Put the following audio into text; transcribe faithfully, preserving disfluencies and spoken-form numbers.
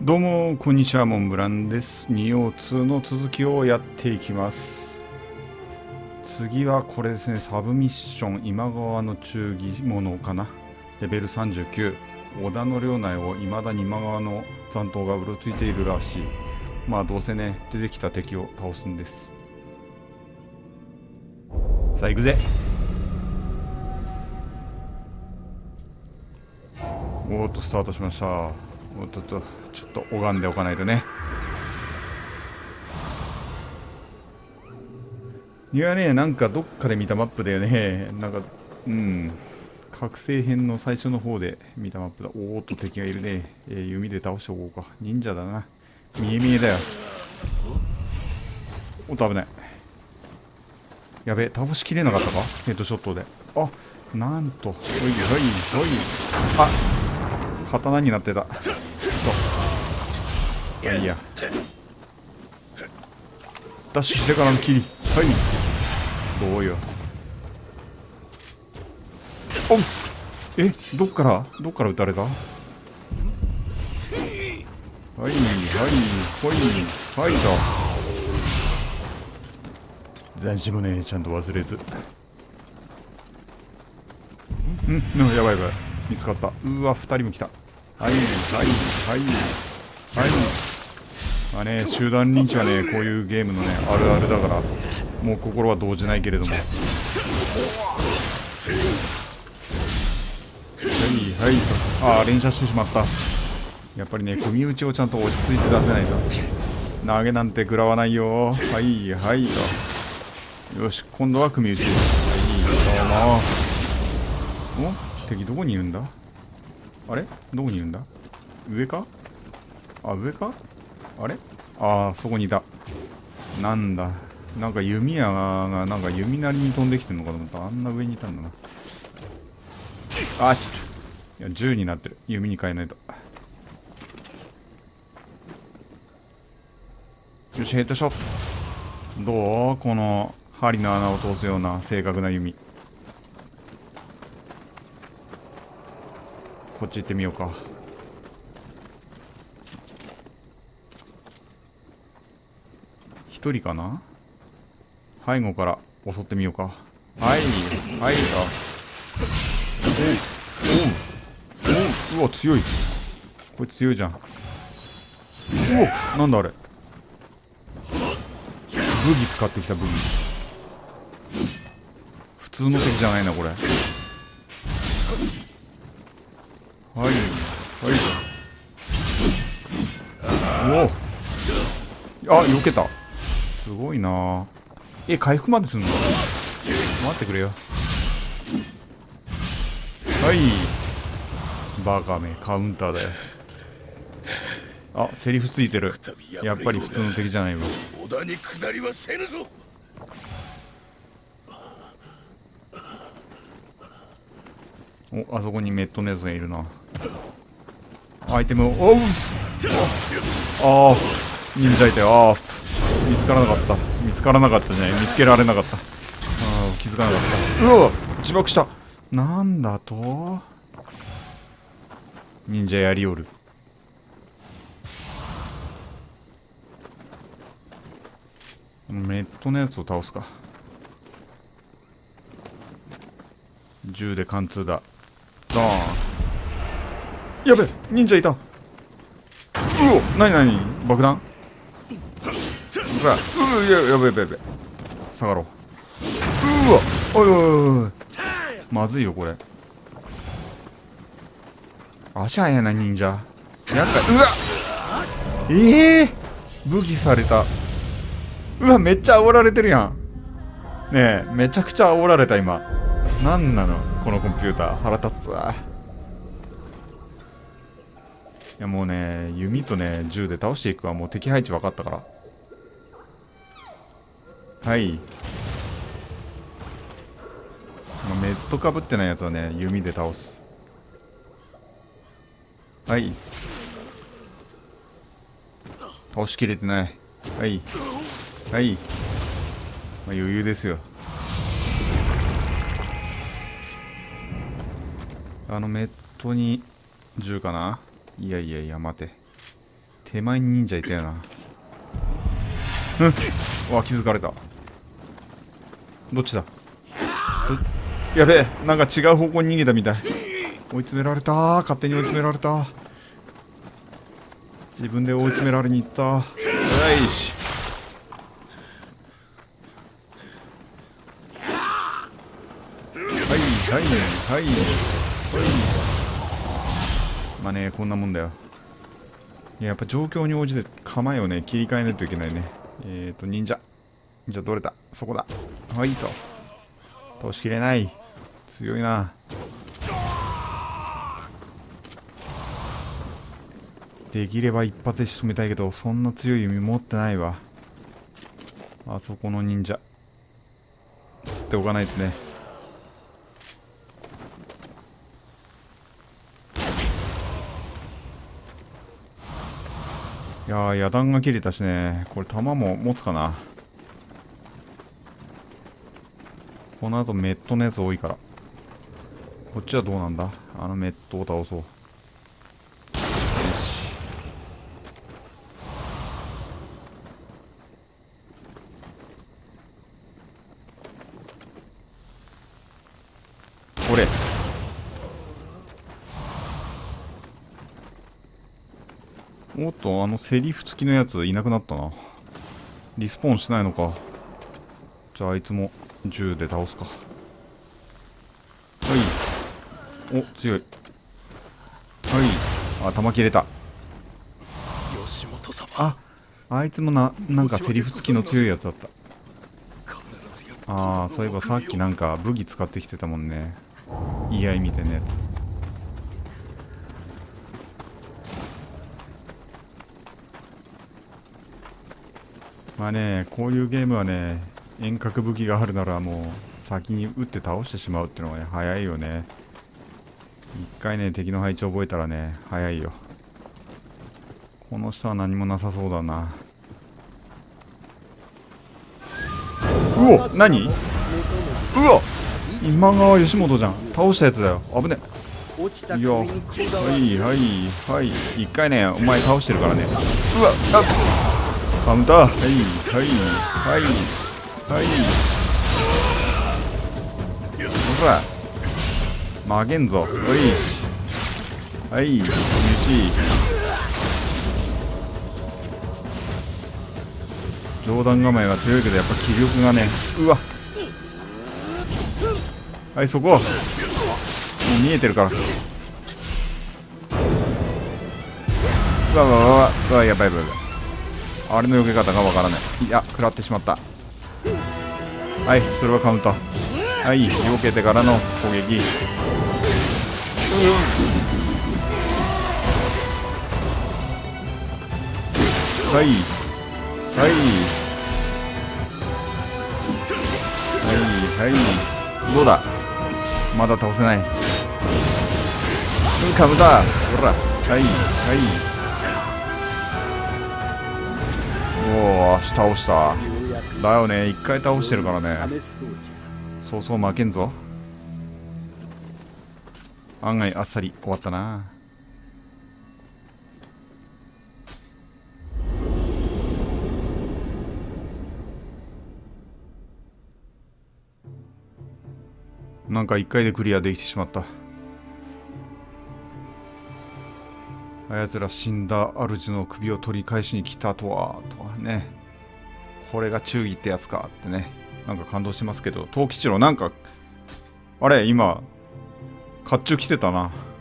どうもこんにちは、モンブランです。におうツーの続きをやっていきます。次はこれですね、サブミッション今川の忠義者かな。レベルさんじゅうきゅう。織田の領内を未だに今川の残党がうろついているらしい。まあどうせね、出てきた敵を倒すんです。さあ行くぜ。おーっとスタートしました。おっとっとちょっと拝んでおかないとね。いやね、なんかどっかで見たマップだよね。なんか、うん。覚醒編の最初の方で見たマップだ。おーっと敵がいるね。えー、弓で倒しておこうか。忍者だな。見え見えだよ。おっと危ない。やべ、倒しきれなかったかヘッドショットで。あ、なんと。ほいほいほい。あ、刀になってた。そう。いやいいや。ダッシュしてからの切り。はい。どうよ。おっえ、どっからどっから撃たれた？はいはいはいはいと。斬新もね、ちゃんと忘れず。んんやばいやばい。見つかった。うわ、二人も来た。はいはいはいはい。まあね、集団認知はね、こういうゲームのね、あるあるだから、もう心は動じないけれども。はいはいと。ああ、連射してしまった。やっぱりね、組打ちをちゃんと落ち着いて出せないと。投げなんて食らわないよ。はいはいと。よし、今度は組打ち。はい、どうも。お、敵どこにいるんだ？あれどこにいるんだ？上か？あ、上か？あれ？ああ、そこにいた。なんだ。なんか弓矢が、なんか弓なりに飛んできてるのかと思ったら、あんな上にいたんだな。あー、ちょっと。いや、銃になってる。弓に変えないと。よし、ヘッドショット。どう？この針の穴を通すような正確な弓。こっち行ってみようか。一人かな？背後から襲ってみようか。はいはいと。おうおううわ、強い。こいつ強いじゃん。うお、なんだあれ。武器使ってきた。武器普通の敵じゃないなこれ。はいはいおお、あ、避けた。すごいな。え、回復まですんの？待ってくれよ。はい、バカめ、カウンターだよ。あ、セリフついてる。やっぱり普通の敵じゃないわ。 織田に下りはせぬぞ。 お、あそこにメットのやつがいるな。アイテムを、おう、ああ、忍者いたよ。ああ、見つからなかった。見つからなかったじゃない。見つけられなかった。ああ、気づかなかった。うわ、自爆した。なんだと？忍者やりおる。メットのやつを倒すか。銃で貫通だ。ドーン。やべ、忍者いた。うお、なになに、爆弾？うわ、うや、やべやべやべ。下がろう。うわ、おいおいおい、まずいよこれ。足早いな忍者。やっかい。うわ、ええー、武器された。うわ、めっちゃ煽られてるやん。ねえ、めちゃくちゃ煽られた今。なんなのこのコンピューター、腹立つわ。いやもうね、弓とね、銃で倒していくわ。もう敵配置分かったから。はい。メットかぶってないやつはね、弓で倒す。はい。倒しきれてない。はいはい、まあ、余裕ですよ。あのメットに銃かな。いやいやいや、待て。 手前に忍者いたよな。うんうわ気づかれた。どっちだ。どやべえ、なんか違う方向に逃げたみたい。追い詰められたー。勝手に追い詰められた。自分で追い詰められに行った。よし。はいはいはいはい。まあね、こんなもんだよ。いや、やっぱ状況に応じて構えをね切り替えないといけないね。えーと忍者忍者どれだ。そこだ。はいと倒しきれない。強いな。できれば一発で仕留めたいけど、そんな強い弓持ってないわ。あそこの忍者釣っておかないとね。いやー、野弾が切れたしね。これ弾も持つかな。この後メットのやつ多いから。こっちはどうなんだ。あのメットを倒そう。よし。これおっと、あのセリフ付きのやついなくなったな。リスポーンしないのか。じゃああいつも銃で倒すか。はい。お、強い。はい。あ、弾切れた。 吉本様。 あ、あいつもな、なんかセリフ付きの強いやつだった。ああ、そういえばさっきなんか武器使ってきてたもんね。居合みたいなやつ。まあね、こういうゲームはね、遠隔武器があるならもう先に撃って倒してしまうっていうのがね、早いよね。一回ね、敵の配置覚えたらね、早いよ。この下は何もなさそうだな。うお、何？うわ、今川義元じゃん。倒したやつだよ。危ね。いや、はいはいはい。一回ね、お前倒してるからね。うわ、あ、カウンター。はいはいはいはい。ほら、曲げんぞ。はいはい、よし。上段構えが強いけどやっぱ気力がね。うわ、はい、そこもう見えてるから。うわうわうわうわ、やばいやばいやばい。あれの避け方がわからない。いや、食らってしまった。はい、それはカウンター。はい、避けてからの攻撃。はいはいはいはい。どうだ、まだ倒せない。うん、カウンター。ほら、はいはい。おお、倒した。だよね、一回倒してるからね。そうそう負けんぞ。案外あっさり終わったな。なんか一回でクリアできてしまった。あやつら死んだ主の首を取り返しに来たとはとはね。これが忠義ってやつかってね、なんか感動しますけど、藤吉郎なんかあれ今甲冑着てたな。